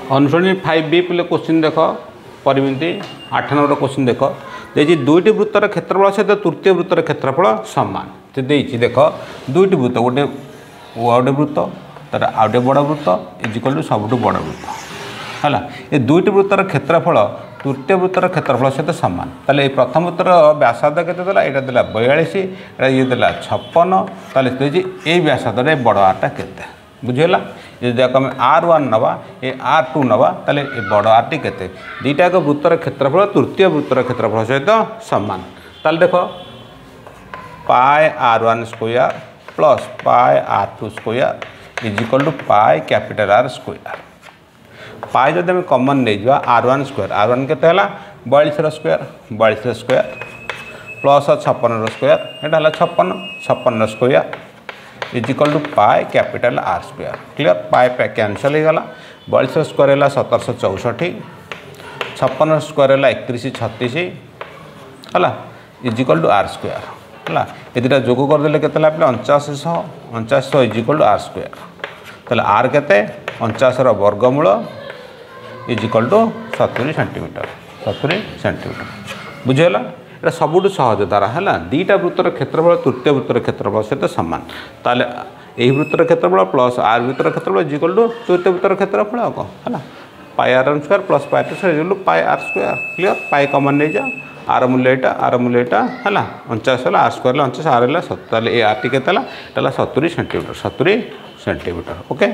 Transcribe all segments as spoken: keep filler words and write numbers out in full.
अनुसरणी five B पिले question देख परिमिति आठ नंबर क्वेश्चन देख देखिए दुईटी वृत्तर क्षेत्रफल सहित तृतीय वृत्तर क्षेत्रफल सामान तो देखिए देख दुईटी वृत्त गोटे गोटे वृत्त तार आउ गोटे बड़ वृत्त इजिकल टू सबुठ बड़ वृत्त है ये दुईटी वृत्तर क्षेत्रफल तृतीय वृत्तर क्षेत्रफल सहित सामान ताले प्रथम वृत्तर व्यासार्ध केते देला एटा देला बयालीस एटा ये देला छप्पन ताले देखिए ये व्यासार्ध बड़ आरटा केते बुझेला यदि आम आर वन नवा ये आर टू नवा ताले ये बड़ आर टी केते दुईटाक वृत्तर क्षेत्रफल तृतीय वृत्तर क्षेत्रफल सहित सामान ताले देख pi R one square plus pi R two square is equal to pi capital R square pi जब आम कमन नहीं जा R one square R one के बयालीस स्क्वायर बयालीस स्क्वायर प्लस छप्पन स्क्वायर यहाँ छप्पन छप्पन square is equal to pi capital R square clear pi पे कैनसल हो गला बयालीस स्क्वायर है सतरश चौसठ छप्पन स्क्वायर है एकतीस छत्तीस है is equal to R square है ये दुटा जोग करदे के अणचाशी शह अणचाशी शह is equal to R square ताले आर के अणचाशी वर्गमूल इज इक्वल टू सतुरी सेंटीमीटर सतुरी सेंटीमीटर बुझेगा ये सबुठ सहज धारा है दीटा वृत्तर क्षेत्रफल तृतीय वृत्तर क्षेत्रफल सहित सामान ताले यही वृत्तर क्षेत्रफल प्लस आर वृत्तर क्षेत्रफल इज इक्वल टू तृतीय वृत्तर क्षेत्रफल आ कौन है pi R square plus pi two square is equal to pi R square clear pi common नहीं जा आर मूल्य यहाँ आर मूल्य यहाँ है अणचाश आर स्क्वायर अणचाश आर है सतुरी ये आर टी के सतुरी सेंटीमीटर सतुरी सेंटीमीटर ओके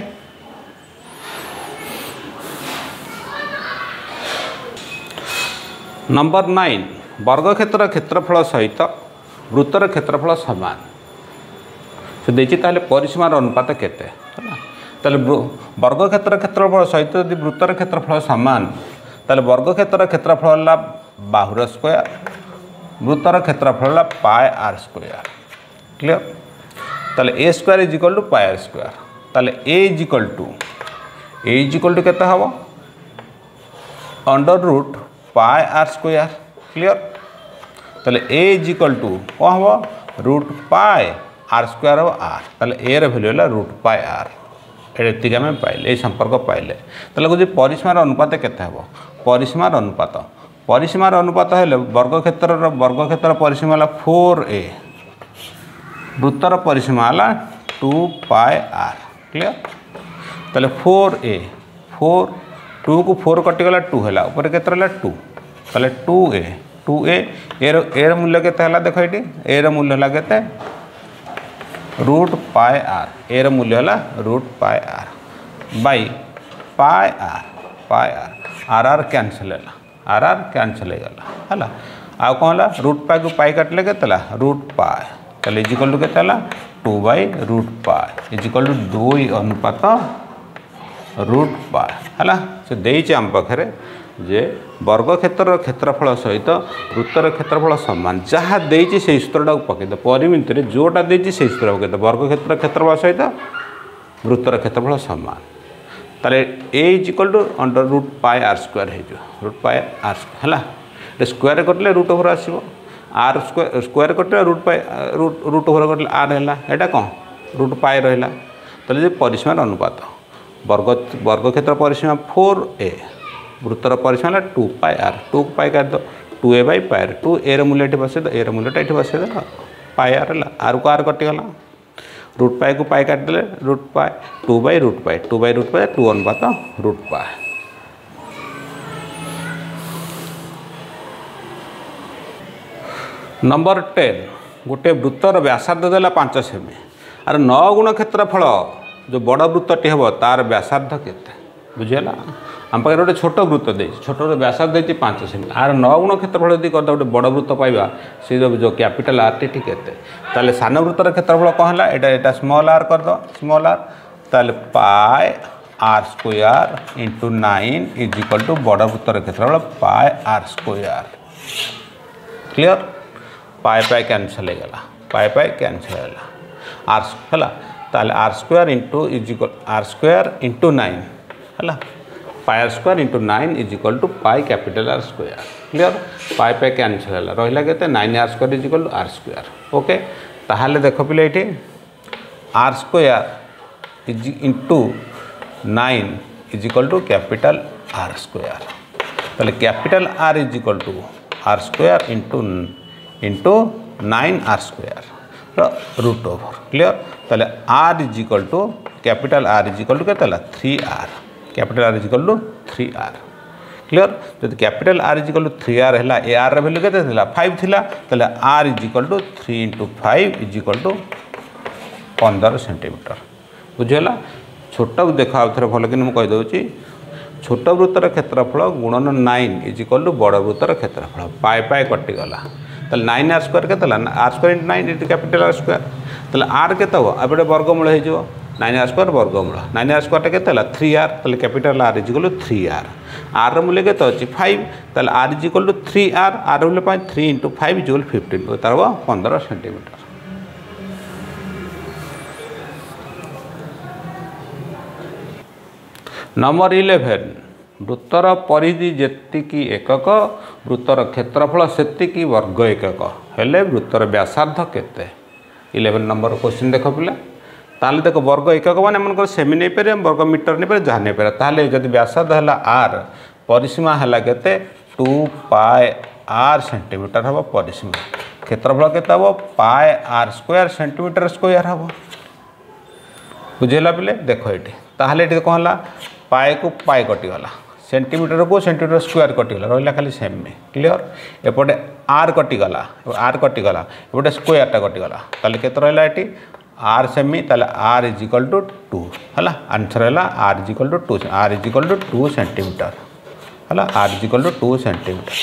नंबर नाइन वर्गक्षेत्र क्षेत्रफल सहित वृत्तर क्षेत्रफल सामान से देखिए ताले परिसीमार अनुपात केते ताले वर्गक्षेत्र क्षेत्रफल सहित यदि वृत्तर क्षेत्रफल सामान ताले वर्गक्षेत्र क्षेत्रफल है बाहुर स्क्वायर वृत्तर क्षेत्रफल है पाए आर स्क्वायर क्लियर ताले A square is equal to pi R square ताले A is equal to A is equal to केते हबो under root pi R square clear ताले ए इज इक्वल टू कौन हम रूट पाए आर स्क्वायर हम R ताले A value है root pi R एति आम पाइले ये संपर्क पाइले ताले कौन परिसीमार अनुपात केते हबो परिसीमार अनुपात परिसीमार अनुपात है वर्गक्षेत्र वर्गक्षेत्र परिसीमा है फोर ए वृत्तर परिसीमा है टू पाए आर क्लियर ताले फोर ए फोर टू को फोर कटिगला टू है ऊपर के टू ताले टू ए टू ए एर एर मूल्य के देख ये एर मूल्य है के रूट पाए आर एर मूल्य है root pi R by pi R pi R R R cancel है आर आर कैनसल होगा है आ कौन है रूट पाए को पाई काटले के रूट पाए ताले इजिकल टू के two by root pi is equal to दुई अनुपात रूट पाए है से देचे आम पाखे जे वर्गक्षेत्र क्षेत्रफल सहित वृत्तर क्षेत्रफल सामान जहाँ देची से सूत्रटा पकईद परिमिति जोटा देची से सूत्र पकईद वर्गक्षेत्र क्षेत्रफल सहित वृत्तर क्षेत्रफल सामान ताले A is equal to under root pi R square हो रूट पाए आर है स्क्वायर कटले रूट ओवर आसो आर स्क्वायर स्क्वायर कटले root pi root root over कटले आर है यहाँ कौन रूट पाए रहा ताले परिसीमार अनुपात वर्ग वर्गक्षेत्र परिसीमा फोर ए वृत्तर परिसीमा है टू पाए आर टू पाए काट दो टू ए बै पाए टू एर मूल्य ये बसई दो एर मूल्यटा ये बसई दे पाए आर है आर को आर कटिगला रूट पाए को पाए काटिदे root pi two by root pi two by root pi two अनुपात रूट पाए नंबर टेन गोटे वृत्तर व्यासार्ध देला पांच सेमी आर नौ गुण क्षेत्रफल जो बड़ वृत्तटी हम तार व्यासार्ध केते बुझेगा आम पाखे गोटे छोट वृत्त दे छोट व्यासार्ध देती पांच सेमी आर नौ गुण क्षेत्रफल यदि करते गोटे बड़ वृत्त पाइबा से जो कैपिटल आर टी केते ताले सान वृत्तर क्षेत्रफल कौन है यहाँ यहाँ स्मॉल आर कर दो स्मॉल आर ताले pi R square into nine is equal to बड़ वृत्तर क्षेत्रफल पाए आर स्क्वायर क्लियर पाए पाए कैनसल होगा पाए पाए कैनसल होगा आर है ताले R square into is equal R square into nine है pi R square into nine is equal to pi capital R square clear pi pi cancel है रहा के nine R square is equal to R square okay ताहले देख पिले ये R square is into nine is equal to capital R square ताले capital R is equal to R square into into nine R square root over clear ताले R is equal to capital R is equal to के three R capital R is equal to three R clear जब capital R is equal to three R है a R value के five थिला ताले R is equal to three into five is equal to पंद्रह centimetre बुझेगा छोट देख आउ थे भल कि मुझे कहीदे छोट वृत्तर क्षेत्रफल गुणन नाइन इज इक्वल टू बड़ वृत्तर क्षेत्रफल पाए पाए कटिगला ताले नाइन आर स्क्वायर के R square into nine into capital R square ताले आर के एपटे वर्गमूल हो नाइन आर स्क्वायर वर्गमूल नाइन आर स्क्वायर के थ्री आर ताले capital R is equal to three R R मूल्य के अच्छी फाइव ताले R is equal to three R R मूल्य three into five is equal fifteen तार पंद्रह सेंटीमीटर नंबर इलेवेन वृत्तर परिधि जेतिकी एकक वृत्तर क्षेत्रफल सेतिकी वर्ग एकक हेले वृत्तर व्यासार्ध केते इलेवेन नंबर क्वेश्चन देख पिला ताले देख वर्ग एकक माने मन सेमी नहीं पारे वर्ग मीटर नहीं पारे जहाँ नहीं पारे ताले जदि व्यासार्ध है आर परिसीमा है केते टू पाए आर सेंटीमीटर हम परिसीमा क्षेत्रफल केते हम पाए आर स्क्वायर सेंटीमीटर स्क्वायर हम बुझेला पिले देख ये ताहले ये कौन है पाए को पाए कटिगला सेंटीमीटर को सेंटीमीटर स्क्वायर कटिगला रहा खाली सेमी क्लियर एपटे आर कटिगला आर कटिगला एपटे स्क्वायरटा कटिगला ताले केते रहा ये आर सेमी ताले R is equal to to two answer है R is equal to two R is equal to two centimetre है R is equal to two centimetre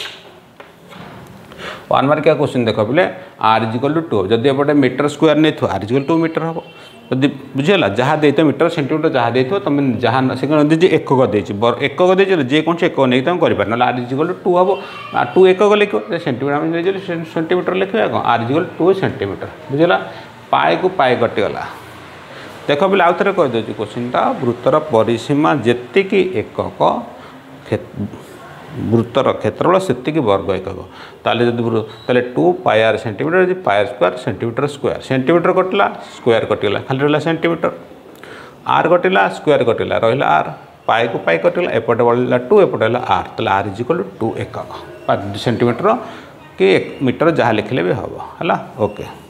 one mark question देख पे R is equal to two जदि एपटे metre square नहीं थो R is equal to metre हम जदि बुझेगा जहाँ दे मीटर सेंटीमीटर जहाँ दे तुम जहाँ से एकक दे एकक दे जेकोसी एकक नहीं तुम कर ना R is equal to two हम टू एकक लिख सेंटीमीटर सेंटीमीटर लिखे कौन R is equal to centimetre बुझेगा पाए को पाए कटिगला देख पे आउ थे कहीदे क्वेश्चनटा वृत्तर परिसीमा जेतिकी एकक वृत्तर क्षेत्रफल सेतिकी वर्ग एकक ताले जब ताले two pi R centimetre pi square centimetre square centimetre कटिला स्क्वायर कटिगला खाली रहा सेंटीमीटर आर कटिला स्क्वायर कटिला रहा आर पाए को पाए कटिगला एपटे बढ़ला टू एपटे आर ताले R is equal to two एकक सेंटीमीटर कि मीटर जहाँ लिखले भी हम है ओके।